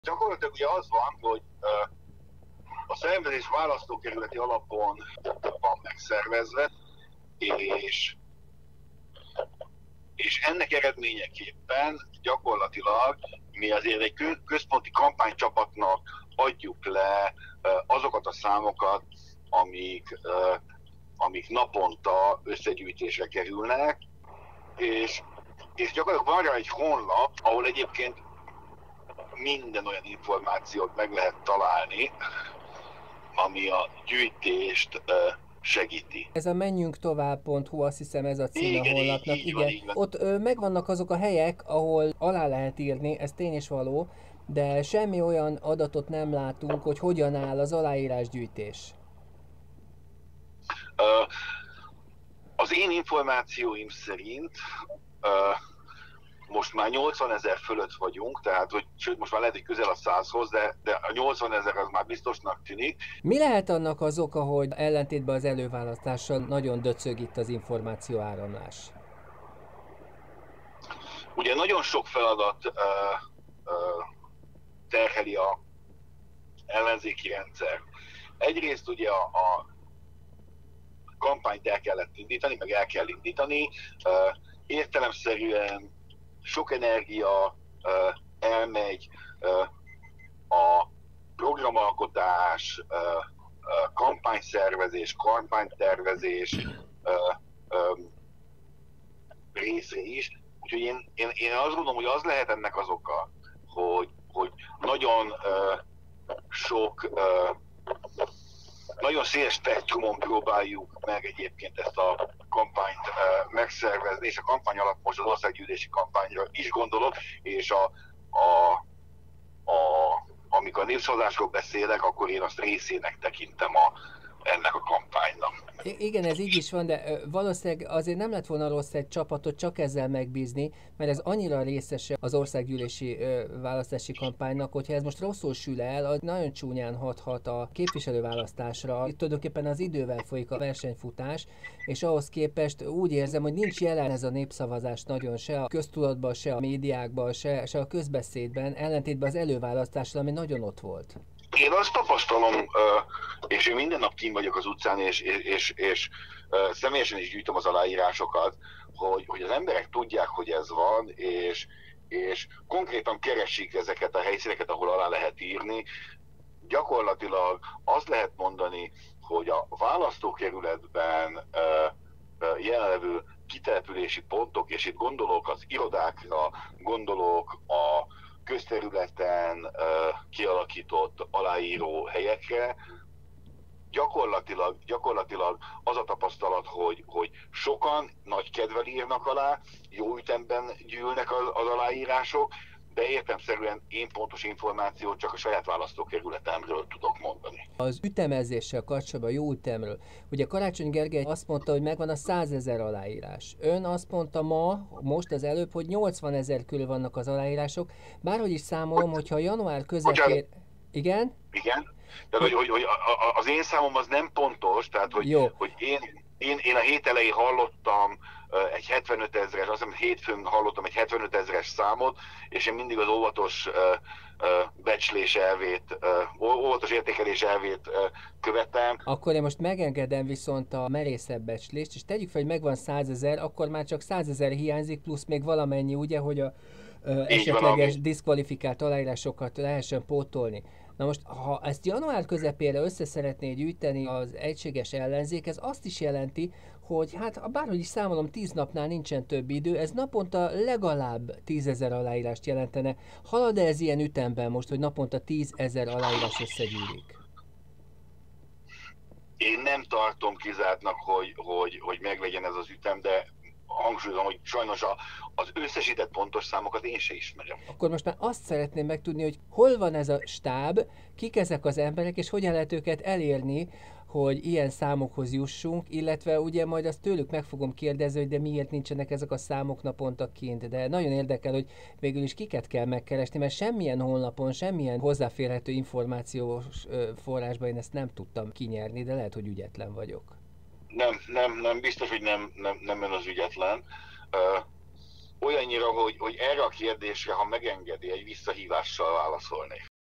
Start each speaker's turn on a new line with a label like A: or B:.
A: Gyakorlatilag ugye az van, hogy a szervezés választókerületi alapon van megszervezve, és, és ennek eredményeképpen gyakorlatilag mi azért egy központi kampánycsapatnak adjuk le azokat a számokat, amik naponta összegyűjtésre kerülnek, és gyakorlatilag van rá egy honlap, ahol egyébként minden olyan információt meg lehet találni, ami a gyűjtést segíti.
B: Ez a menjünktovább.hu, azt hiszem ez a címe a honlapnak.
A: Így van, így van.
B: Ott megvannak azok a helyek, ahol alá lehet írni, ez tény és való, de semmi olyan adatot nem látunk, hogy hogyan áll az aláírásgyűjtés.
A: Az én információim szerint most már 80 000 fölött vagyunk, tehát hogy sőt, most már lehet, hogy közel a 100-hoz, de a 80 000 az már biztosnak tűnik.
B: Mi lehet annak az oka, hogy ellentétben az előválasztással nagyon döcög itt az információ áramlás?
A: Ugye nagyon sok feladat terheli a ellenzéki rendszer. Egyrészt ugye a kampányt el kellett indítani, meg el kell indítani. Értelemszerűen sok energia elmegy a programalkotás, kampányszervezés, kampánytervezés részre is. Úgyhogy én azt gondolom, hogy az lehet ennek az oka, hogy nagyon sok, nagyon széles spektrumon próbáljuk meg egyébként ezt a kampányt megszervezni, és a kampány alatt most az országgyűlési kampányra is gondolok, és amikor a népszavazásról beszélek, akkor én azt részének tekintem ennek a kampánynak.
B: Igen, ez így is van, de valószínűleg azért nem lett volna rossz egy csapatot csak ezzel megbízni, mert ez annyira részese az országgyűlési választási kampánynak, hogyha ez most rosszul sül el, az nagyon csúnyán hathat a képviselőválasztásra. Itt tulajdonképpen az idővel folyik a versenyfutás, és ahhoz képest úgy érzem, hogy nincs jelen ez a népszavazás nagyon se a köztudatban, se a médiákban, se a közbeszédben, ellentétben az előválasztással, ami nagyon ott volt.
A: Én azt tapasztalom, és én minden nap kint vagyok az utcán, és személyesen is gyűjtöm az aláírásokat, hogy az emberek tudják, hogy ez van, és konkrétan keresik ezeket a helyszíneket, ahol alá lehet írni. Gyakorlatilag azt lehet mondani, hogy a választókerületben jelenlevő kitelepülési pontok, és itt gondolok az irodákra, gondolok a közterületen kialakított aláíró helyekre, gyakorlatilag az a tapasztalat, hogy sokan nagy kedvel írnak alá, jó ütemben gyűlnek az aláírások, de értelemszerűen én pontos információt csak a saját választókerületemről tudok mondani.
B: Az ütemezéssel kapcsolatban, jó ütemről. Ugye Karácsony Gergely azt mondta, hogy megvan a 100 000 aláírás. Ön azt mondta most az előbb, hogy 80 000 körül vannak az aláírások. Bárhogy is számolom, hogyha január közepén... Igen?
A: Igen. Tehát, hogy az én számom az nem pontos, tehát hogy én a hét elején hallottam egy 75 000-es, azt hiszem hétfőn hallottam egy 75 000-es számot, és én mindig az óvatos becslés elvét, óvatos értékelés elvét követem.
B: Akkor én most megengedem viszont a merészebb becslést, és tegyük fel, hogy megvan 100 000, akkor már csak 100 000 hiányzik, plusz még valamennyi, ugye, hogy a esetleges diszkvalifikált aláírásokat lehessen pótolni. Na most, ha ezt január közepére össze szeretné gyűjteni az egységes ellenzék, ez azt is jelenti, hogy hát bárhogy is számolom, 10 napnál nincsen több idő, ez naponta legalább 10 000 aláírást jelentene. Halad-e ez ilyen ütemben most, hogy naponta 10 000 aláírás összegyűlik?
A: Én nem tartom kizártnak, hogy meglegyen ez az ütem, de hangsúlyozom, hogy sajnos az összesített pontos számokat én se ismerem.
B: Akkor most már azt szeretném megtudni, hogy hol van ez a stáb, kik ezek az emberek, és hogyan lehet őket elérni, hogy ilyen számokhoz jussunk, illetve ugye majd azt tőlük meg fogom kérdezni, hogy de miért nincsenek ezek a számok naponta kint. De nagyon érdekel, hogy végül is kiket kell megkeresni, mert semmilyen honlapon, semmilyen hozzáférhető információs forrásban én ezt nem tudtam kinyerni, de lehet, hogy ügyetlen vagyok.
A: Nem, biztos, hogy nem ön az ügyetlen. Olyannyira, hogy erre a kérdésre, ha megengedi, egy visszahívással válaszolnék.